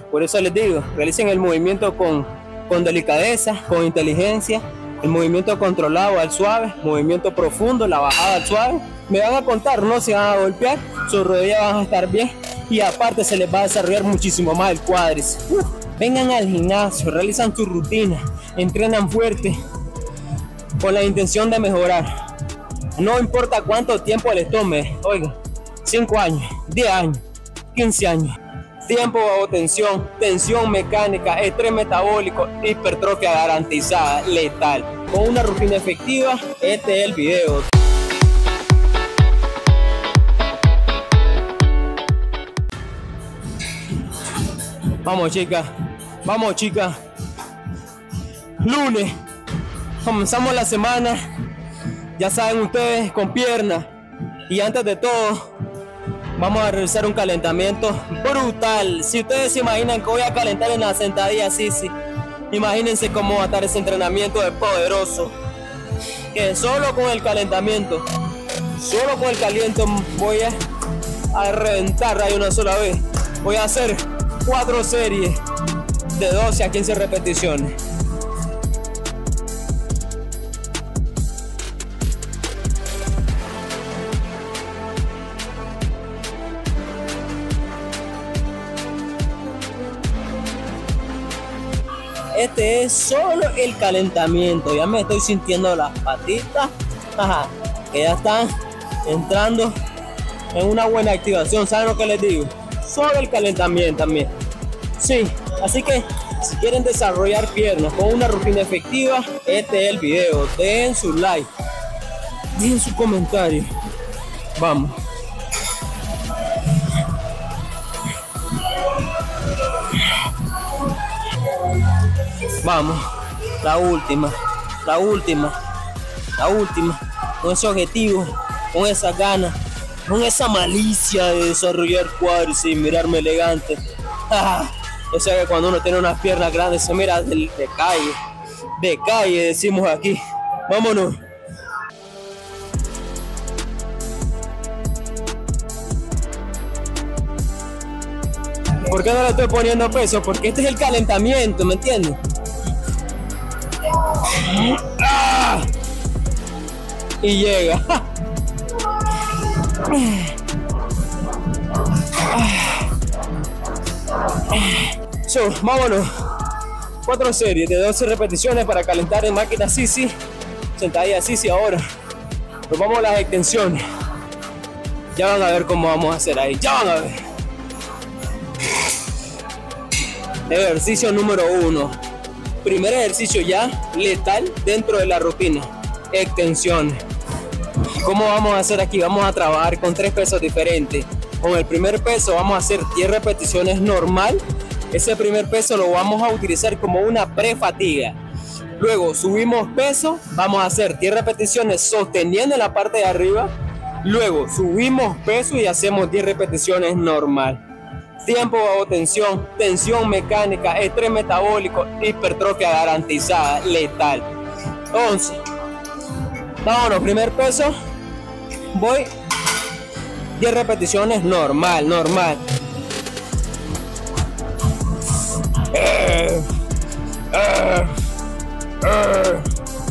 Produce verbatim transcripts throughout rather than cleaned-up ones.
Por eso les digo, realicen el movimiento con, con delicadeza, con inteligencia, el movimiento controlado al suave, movimiento profundo, la bajada al suave. Me van a contar, no se van a golpear, sus rodillas van a estar bien y aparte se les va a desarrollar muchísimo más el cuádriceps. Uh, vengan al gimnasio, realizan su rutina, entrenan fuerte con la intención de mejorar. No importa cuánto tiempo les tome, oigan, cinco años, diez años, quince años. Tiempo bajo tensión, tensión mecánica, estrés metabólico, hipertrofia garantizada, letal. Con una rutina efectiva, este es el video. Vamos chicas, vamos chicas. Lunes, comenzamos la semana, ya saben ustedes, con piernas. Y antes de todo, vamos a realizar un calentamiento brutal. Si ustedes se imaginan que voy a calentar en la sentadilla, sí, sí. Imagínense cómo va a estar ese entrenamiento de poderoso. Que solo con el calentamiento, solo con el caliente voy a, a reventar ahí una sola vez. Voy a hacer cuatro series de doce a quince repeticiones. Este es solo el calentamiento. Ya me estoy sintiendo las patitas, ajá, que ya están entrando en una buena activación. ¿Saben lo que les digo? Solo el calentamiento también. Sí, así que si quieren desarrollar piernas con una rutina efectiva, este es el video. Den su like, dejen su comentario. Vamos. Vamos, la última, la última, la última, con ese objetivo, con esa ganas, con esa malicia de desarrollar cuádriceps y mirarme elegante. Yo sé que cuando uno tiene unas piernas grandes se mira de, de calle, de calle decimos aquí. Vámonos. ¿Por qué no le estoy poniendo peso? Porque este es el calentamiento, ¿me entiendes? ¡Ah! Y llega. So, vámonos. Cuatro series de doce repeticiones para calentar en máquina C C. Sentadilla C C ahora. Nos vamos a las extensiones. Ya van a ver cómo vamos a hacer ahí. Ya van a ver. Ejercicio número uno. Primer ejercicio ya letal dentro de la rutina. Extensiones. ¿Cómo vamos a hacer aquí? Vamos a trabajar con tres pesos diferentes. Con el primer peso vamos a hacer diez repeticiones normal. Ese primer peso lo vamos a utilizar como una pre-fatiga. Luego subimos peso. Vamos a hacer diez repeticiones sosteniendo en la parte de arriba. Luego subimos peso y hacemos diez repeticiones normal. Tiempo bajo tensión, tensión mecánica, estrés metabólico, hipertrofia garantizada, letal. once. Vámonos, primer peso. Voy diez repeticiones normal, normal. Eh, eh, eh.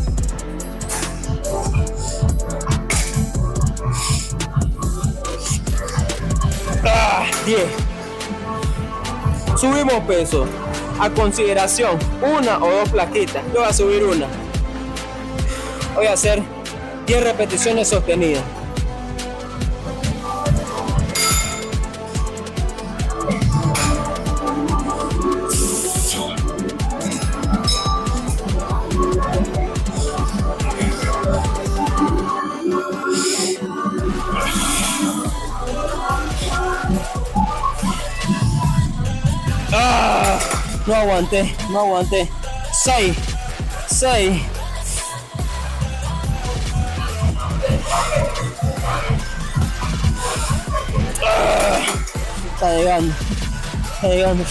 Ah, diez. Subimos peso. A consideración, una o dos plaquitas. Yo voy a subir una. Voy a hacer diez repeticiones sostenidas. Ah, no aguanté, no aguanté. seis, seis. Ah, está llegando, está llegando.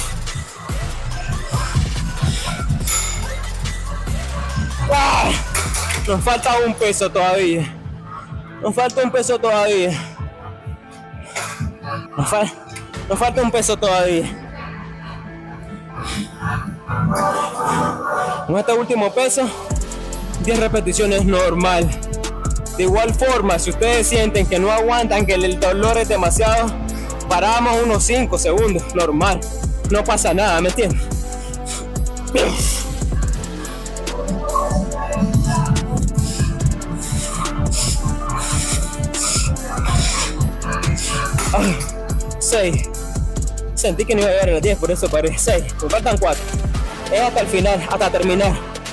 Ah, nos falta un peso todavía. Nos falta un peso todavía. Nos, fa nos falta un peso todavía. Con este último peso, diez repeticiones normal. De igual forma, si ustedes sienten que no aguantan, que el dolor es demasiado, paramos unos cinco segundos, normal. No pasa nada, ¿me entienden? seis. Sentí que no iba a llegar a las diez, por eso paré. seis. Me faltan cuatro. Es hasta el final, hasta terminar.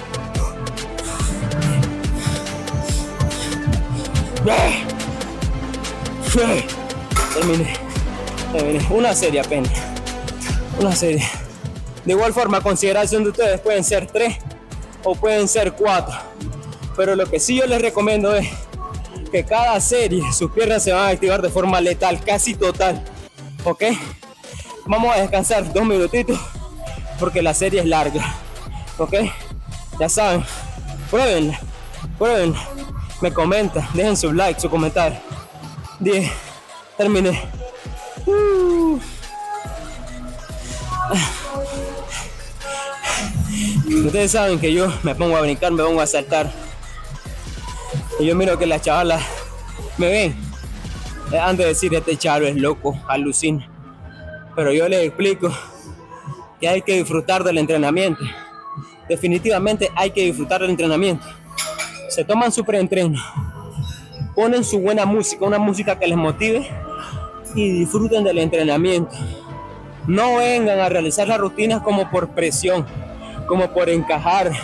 Terminé. Terminé. Una serie apenas. Una serie. De igual forma, a consideración de ustedes, pueden ser tres o pueden ser cuatro. Pero lo que sí yo les recomiendo es que cada serie sus piernas se van a activar de forma letal, casi total. ¿Ok? Vamos a descansar dos minutitos porque la serie es larga. ¿Ok? Ya saben, pruébenla, pruébenla. Me comentan, dejen su like, su comentario. diez. Terminé. Uh. Ustedes saben que yo me pongo a brincar, me pongo a saltar. Y yo miro que las chavalas me ven. Han de decir, este chavo es loco, alucina. Pero yo les explico que hay que disfrutar del entrenamiento. Definitivamente hay que disfrutar del entrenamiento. Se toman su preentreno, ponen su buena música, una música que les motive y disfruten del entrenamiento. No vengan a realizar las rutinas como por presión, como por encajar,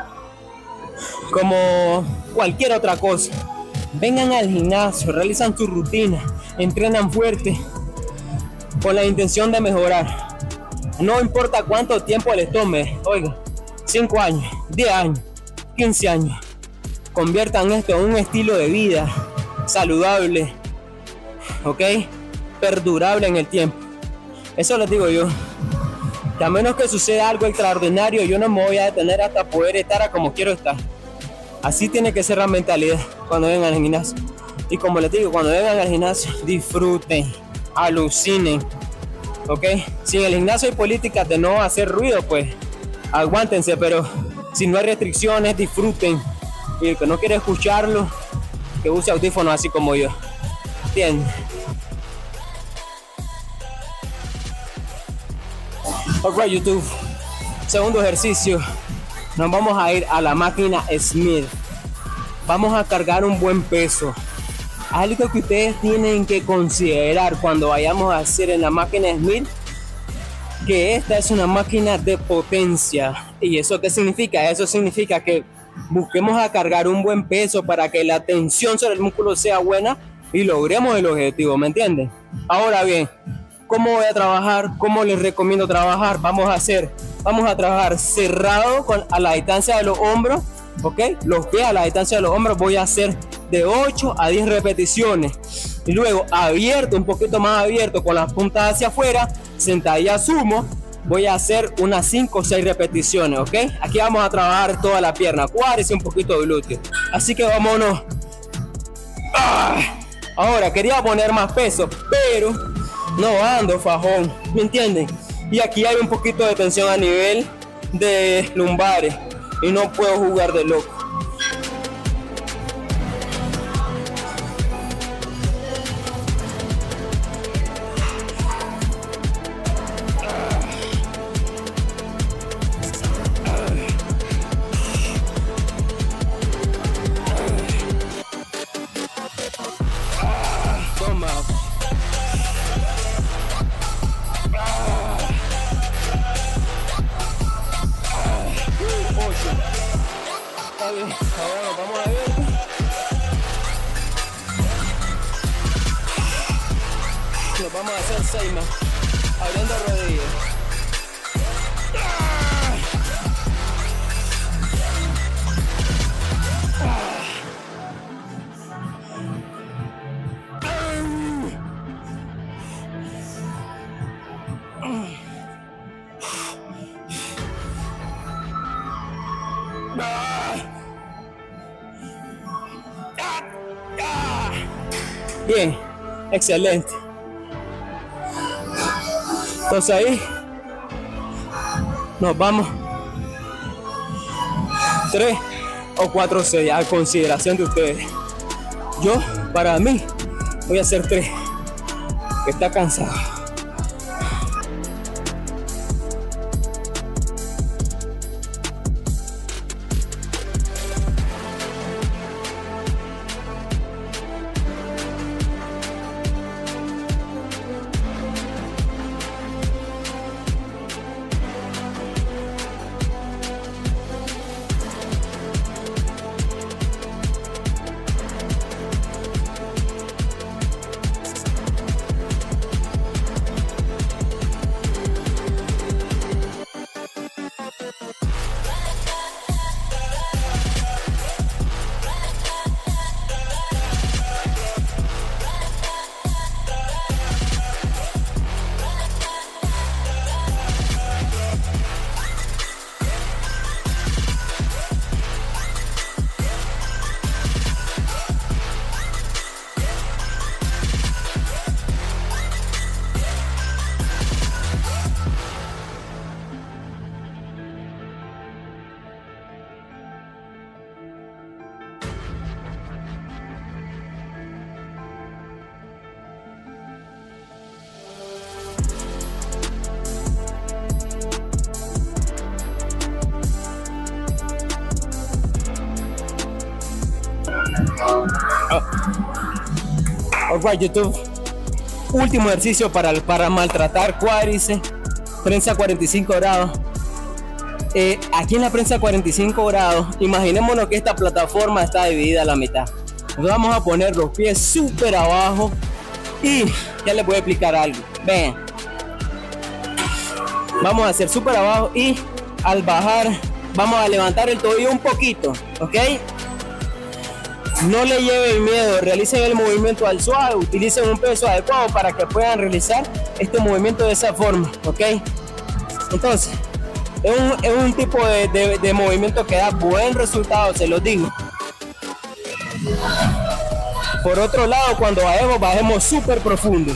como cualquier otra cosa. Vengan al gimnasio, realizan su rutina, entrenan fuerte con la intención de mejorar. No importa cuánto tiempo les tome, oiga, cinco años, diez años, quince años. Conviertan esto en un estilo de vida saludable, ¿ok? Perdurable en el tiempo. Eso les digo yo. Que a menos que suceda algo extraordinario, yo no me voy a detener hasta poder estar a como quiero estar. Así tiene que ser la mentalidad cuando vengan al gimnasio. Y como les digo, cuando vengan al gimnasio, disfruten, alucinen, ¿ok? Si en el gimnasio hay políticas de no hacer ruido, pues aguántense, pero si no hay restricciones, disfruten. Y el que no quiere escucharlo, que use audífonos así como yo. ¿Entienden? Alright, YouTube. Segundo ejercicio. Nos vamos a ir a la máquina Smith. Vamos a cargar un buen peso. Algo que ustedes tienen que considerar cuando vayamos a hacer en la máquina Smith, que esta es una máquina de potencia. ¿Y eso qué significa? Eso significa que busquemos a cargar un buen peso para que la tensión sobre el músculo sea buena y logremos el objetivo, ¿me entienden? Ahora bien, ¿cómo voy a trabajar? ¿Cómo les recomiendo trabajar? Vamos a hacer, vamos a trabajar cerrado con, a la distancia de los hombros, ¿ok? Los pies a la distancia de los hombros voy a hacer de ocho a diez repeticiones. Y luego abierto, un poquito más abierto, con las puntas hacia afuera, sentadilla sumo. Voy a hacer unas cinco o seis repeticiones, ¿ok? Aquí vamos a trabajar toda la pierna, cuádriceps y un poquito de glúteo. Así que vámonos. ¡Ah! Ahora, quería poner más peso, pero no ando fajón, ¿me entienden? Y aquí hay un poquito de tensión a nivel de lumbares y no puedo jugar de loco. Ahora vamos a ver. Nos vamos a hacer seis más. Abriendo rodillas. Bien, excelente. Entonces ahí nos vamos tres o cuatro series a consideración de ustedes. Yo, para mí, voy a hacer tres, que está cansado. Alright, YouTube, último ejercicio para, para maltratar cuádriceps, prensa cuarenta y cinco grados. Eh, aquí en la prensa cuarenta y cinco grados, imaginémonos que esta plataforma está dividida a la mitad. Nos vamos a poner los pies súper abajo y ya les voy a explicar algo. Vean, vamos a hacer súper abajo y al bajar vamos a levantar el tobillo un poquito, ¿ok? No le lleven miedo, realicen el movimiento al suave, utilicen un peso adecuado para que puedan realizar este movimiento de esa forma, ¿ok? Entonces, es un, es un tipo de, de, de movimiento que da buen resultado, se los digo. Por otro lado, cuando bajemos, bajemos súper profundo.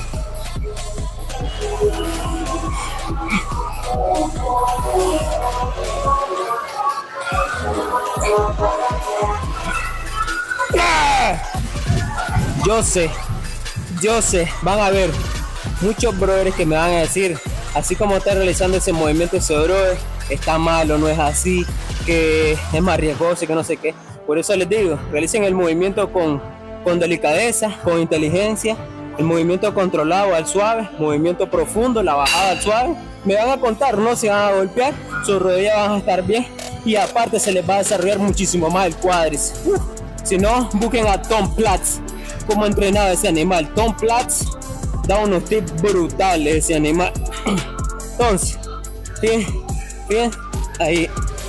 Yo sé, yo sé, van a ver muchos brothers que me van a decir, así como está realizando ese movimiento ese brother, está malo, no es así, que es más riesgoso, que no sé qué. Por eso les digo, realicen el movimiento con, con delicadeza, con inteligencia, el movimiento controlado al suave, movimiento profundo, la bajada al suave. Me van a contar, no se van a golpear, sus rodillas van a estar bien y aparte se les va a desarrollar muchísimo más el cuádriceps. Uh, si no, busquen a Tom Platz, cómo entrenaba ese animal. Tom Platz da unos tips brutales ese animal. Entonces, bien, bien, ahí.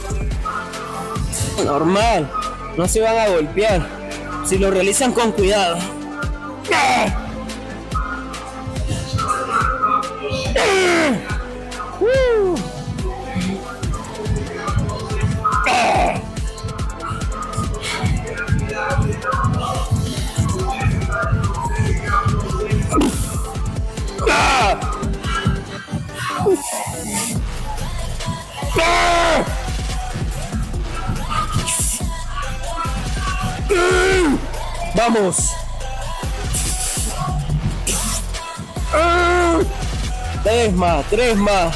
Normal, no se van a golpear si lo realizan con cuidado. Uh. Vamos. Tres más, tres más.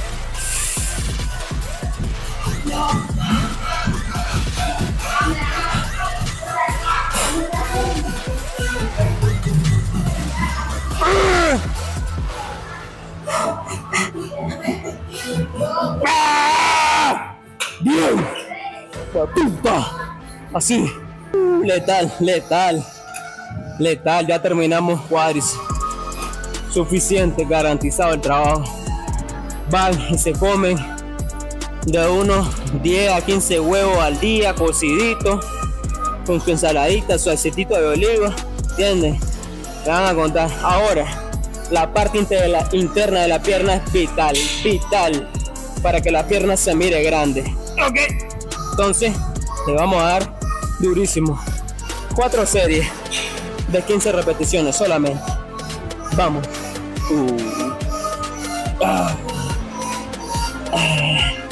Bien. Puta. Así. Letal, letal. Letal. Ya terminamos cuádriceps. Suficiente, garantizado el trabajo. Van y se comen de unos diez a quince huevos al día, cociditos, con su ensaladita, su aceitito de oliva, ¿entienden? Te van a contar. Ahora, la parte interna, interna de la pierna es vital, vital, para que la pierna se mire grande. Ok, entonces le vamos a dar durísimo. Cuatro series de quince repeticiones solamente. Vamos. Uh. Ah. Ah.